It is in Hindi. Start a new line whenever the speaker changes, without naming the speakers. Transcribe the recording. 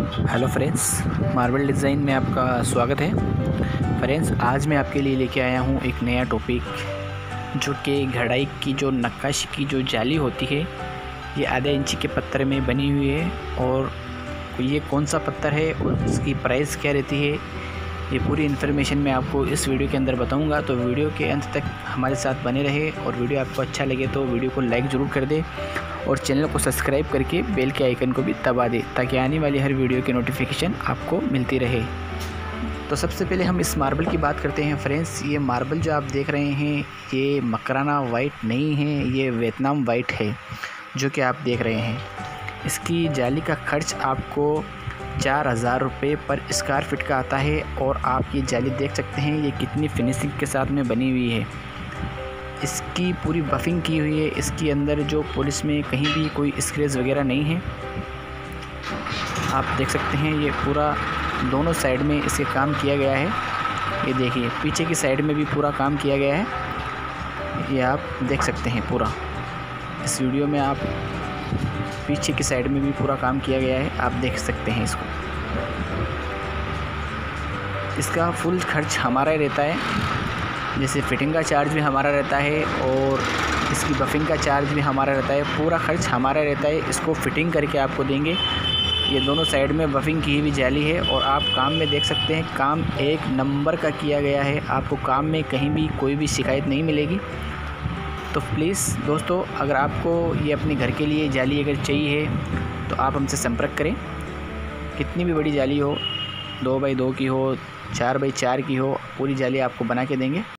हेलो फ्रेंड्स, मार्बल डिज़ाइन में आपका स्वागत है। फ्रेंड्स, आज मैं आपके लिए लेके आया हूँ एक नया टॉपिक, जो कि घड़ाई की जो नक्काशी की जो जाली होती है, ये आधे इंची के पत्थर में बनी हुई है। और ये कौन सा पत्थर है और इसकी प्राइस क्या रहती है, ये पूरी इन्फॉर्मेशन मैं आपको इस वीडियो के अंदर बताऊंगा। तो वीडियो के अंत तक हमारे साथ बने रहे, और वीडियो आपको अच्छा लगे तो वीडियो को लाइक ज़रूर कर दे और चैनल को सब्सक्राइब करके बेल के आइकन को भी दबा दे, ताकि आने वाली हर वीडियो की नोटिफिकेशन आपको मिलती रहे। तो सबसे पहले हम इस मार्बल की बात करते हैं। फ्रेंड्स, ये मार्बल जो आप देख रहे हैं, ये मकराना वाइट नहीं है, ये वियतनाम वाइट है जो कि आप देख रहे हैं। इसकी जाली का खर्च आपको 4000 रुपये पर स्क्वायर फीट का आता है। और आप ये जाली देख सकते हैं, ये कितनी फिनिशिंग के साथ में बनी हुई है। इसकी पूरी बफिंग की हुई है, इसके अंदर जो पुलिस में कहीं भी कोई स्क्रैच वगैरह नहीं है। आप देख सकते हैं, ये पूरा दोनों साइड में इसके काम किया गया है। ये देखिए, पीछे की साइड में भी पूरा काम किया गया है, ये आप देख सकते हैं। पूरा इस वीडियो में आप पीछे की साइड में भी पूरा काम किया गया है, आप देख सकते हैं इसको। इसका फुल खर्च हमारा ही रहता है, जैसे फिटिंग का चार्ज भी हमारा रहता है और इसकी बफिंग का चार्ज भी हमारा रहता है। पूरा खर्च हमारा रहता है, इसको फिटिंग करके आपको देंगे। ये दोनों साइड में बफिंग की हुई जाली है, और आप काम में देख सकते हैं, काम एक नंबर का किया गया है। आपको काम में कहीं भी कोई भी शिकायत नहीं मिलेगी। तो प्लीज़ दोस्तों, अगर आपको ये अपने घर के लिए जाली अगर चाहिए तो आप हमसे संपर्क करें। कितनी भी बड़ी जाली हो, 2x2 की हो, 4x4 की हो, पूरी जाली आपको बना के देंगे।